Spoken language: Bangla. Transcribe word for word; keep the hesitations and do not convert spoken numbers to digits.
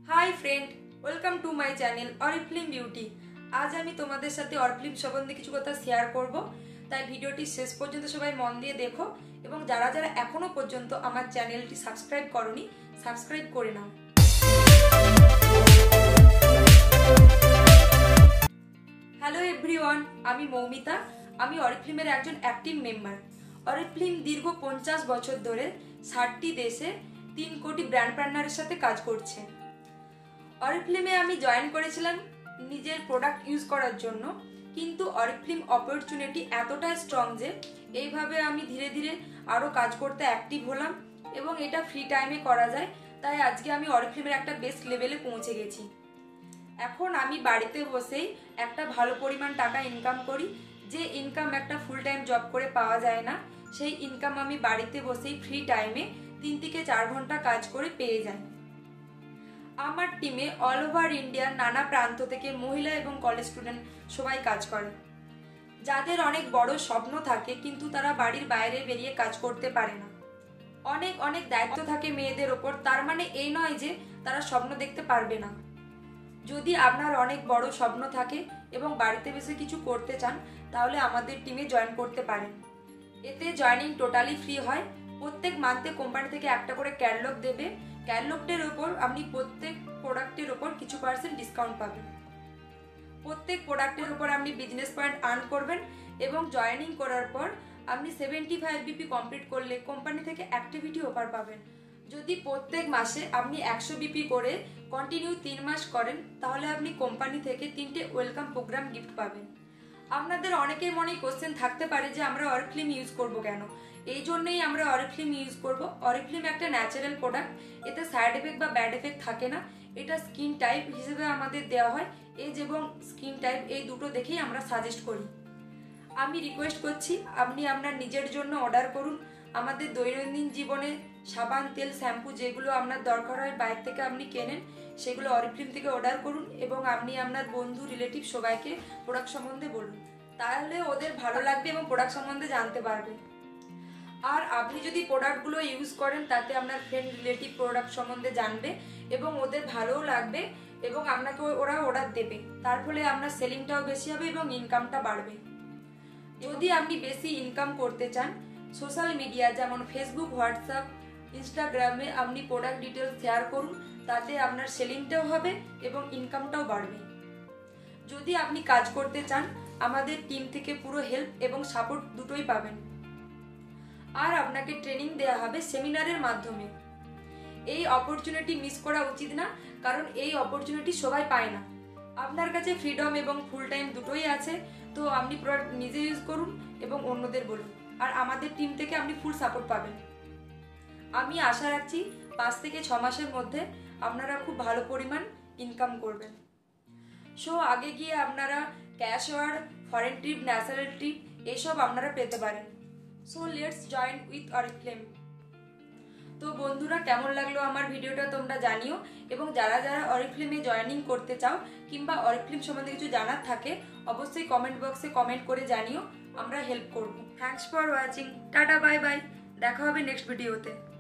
High friend, welcome to my channel Oriflame beauty. আজ আমি তোমাদের সাথে অরিফ্লিম সম্বন্ধে কিছু কথা শেয়ার করব, তাই ভিডিওটি শেষ পর্যন্ত সবাই মন দিয়ে দেখো এবং যারা যারা এখনো পর্যন্ত আমার চ্যানেলটি সাবস্ক্রাইব করনি সাবস্ক্রাইব করে নাও। হ্যালো এভরিওয়ান, আমি মৌমিতা। আমি অরিফ্লিমের একজন অ্যাক্টিভ মেম্বার। অরিফ্লিম দীর্ঘ পঞ্চাশ বছর ধরে ষাটটি দেশে তিন কোটি ব্র্যান্ড পার্টনারের সাথে কাজ করছে। অরিফ্লিমে আমি জয়েন করেছিলাম নিজের প্রোডাক্ট ইউজ করার জন্য, কিন্তু অরিফ্লিম অপরচুনিটি এতটা স্ট্রং যে এইভাবে আমি ধীরে ধীরে আরও কাজ করতে অ্যাক্টিভ হলাম এবং এটা ফ্রি টাইমে করা যায়। তাই আজকে আমি অরিফ্লিমের একটা বেস্ট লেভেলে পৌঁছে গেছি। এখন আমি বাড়িতে বসেই একটা ভালো পরিমাণ টাকা ইনকাম করি। যে ইনকাম একটা ফুল টাইম জব করে পাওয়া যায় না, সেই ইনকাম আমি বাড়িতে বসেই ফ্রি টাইমে তিন থেকে চার ঘন্টা কাজ করে পেয়ে যাই। আমার টিমে অল ওভার ইন্ডিয়ার নানা প্রান্ত থেকে মহিলা এবং কলেজ স্টুডেন্ট সবাই কাজ করে, যাদের অনেক বড় স্বপ্ন থাকে কিন্তু তারা বাড়ির বাইরে বেরিয়ে কাজ করতে পারে না। অনেক অনেক দায়িত্ব থাকে মেয়েদের ওপর, তার মানে এই নয় যে তারা স্বপ্ন দেখতে পারবে না। যদি আপনার অনেক বড় স্বপ্ন থাকে এবং বাড়িতে বসে কিছু করতে চান, তাহলে আমাদের টিমে জয়েন করতে পারেন। এতে জয়েনিং টোটালি ফ্রি হয়। প্রত্যেক মান্থে কোম্পানি থেকে একটা করে ক্যাটালগ দেবে। ক্যাটালগটির ওপর আপনি প্রত্যেক প্রোডাক্টের ওপর কিছু পার্সেন্ট ডিসকাউন্ট পাবেন। প্রত্যেক প্রোডাক্টের ওপর আপনি বিজনেস পয়েন্ট আর্ন করবেন এবং জয়েনিং করার পর আপনি সেভেন্টি ফাইভ বিপি কমপ্লিট করলে কোম্পানি থেকে অ্যাক্টিভিটি অফার পাবেন। যদি প্রত্যেক মাসে আপনি একশো বিপি করে কন্টিনিউ তিন মাস করেন, তাহলে আপনি কোম্পানি থেকে তিনটে ওয়েলকাম প্রোগ্রাম গিফট পাবেন। আপনাদের অনেকের মনে কোশ্চেন থাকতে পারে যে আমরা অরিফ্লিম ইউজ করব কেন। এই জন্যই আমরা অরিফ্লিম ইউজ করব। অরিফ্লিম একটা ন্যাচারাল প্রোডাক্ট, এতে সাইড এফেক্ট বা ব্যাড এফেক্ট থাকে না। এটা স্কিন টাইপ হিসেবে আমাদের দেওয়া হয়। এজ এবং স্কিন টাইপ এই দুটো দেখেই আমরা সাজেস্ট করি। আমি রিকোয়েস্ট করছি আপনি আপনার নিজের জন্য অর্ডার করুন। আমাদের দৈনন্দিন জীবনে সাবান, তেল, শ্যাম্পু যেগুলো আপনার দরকার হয় বাইরে থেকে আপনি কেনেন, সেগুলো অরিফ্লিম থেকে অর্ডার করুন এবং আপনি আপনার বন্ধু, রিলেটিভ সবাইকে প্রোডাক্ট সম্বন্ধে বলুন। তাহলে ওদের ভালো লাগবে এবং প্রোডাক্ট সম্বন্ধে জানতে পারবে। আর আপনি যদি প্রোডাক্টগুলো ইউজ করেন, তাতে আপনার ফ্রেন্ড, রিলেটিভ প্রোডাক্ট সম্বন্ধে জানবে এবং ওদের ভালোও লাগবে এবং আপনাকে ওরা অর্ডার দেবে। তার ফলে আপনার সেলিংটাও বেশি হবে এবং ইনকামটা বাড়বে। যদি আপনি বেশি ইনকাম করতে চান, সোশ্যাল মিডিয়া যেমন ফেসবুক, হোয়াটসঅ্যাপ, ইনস্টাগ্রামে আপনি প্রোডাক্ট ডিটেলস শেয়ার করুন। তাতে আপনার সেলিংটাও হবে এবং ইনকামটাও বাড়বে। যদি আপনি কাজ করতে চান, আমাদের টিম থেকে পুরো হেল্প এবং সাপোর্ট দুটোই পাবেন। আর আপনাকে ট্রেনিং দেওয়া হবে সেমিনারের মাধ্যমে। এই অপরচুনিটি মিস করা উচিত না, কারণ এই অপরচুনিটি সবাই পায় না। আপনার কাছে ফ্রিডম এবং ফুল টাইম দুটোই আছে, তো আপনি প্রোডাক্ট নিজে ইউজ করুন এবং অন্যদের বলুন। আর আমাদের টিম থেকে আপনি ফুল সাপোর্ট পাবেন। আমি আশা রাখছি পাঁচ থেকে ছ মাসের মধ্যে আপনারা খুব ভালো পরিমাণ ইনকাম করবেন। সো আগে গিয়ে আপনারা cash award, foreign trip, natural trip এসব আপনারা পেতে পারেন। So let's join with Oriflame. তো বন্ধুরা, কেমন লাগলো আমার ভিডিওটা তোমরা জানিও এবং যারা যারা অরিফ্লিমে জয়েনিং করতে চাও কিংবা অরিফ্লিম সম্বন্ধে কিছু জানার থাকে, অবশ্যই কমেন্ট বক্সে কমেন্ট করে জানিও, আমরা হেল্প করব। Thanks for watching. Tata, bye bye. দেখা হবে নেক্সট ভিডিওতে।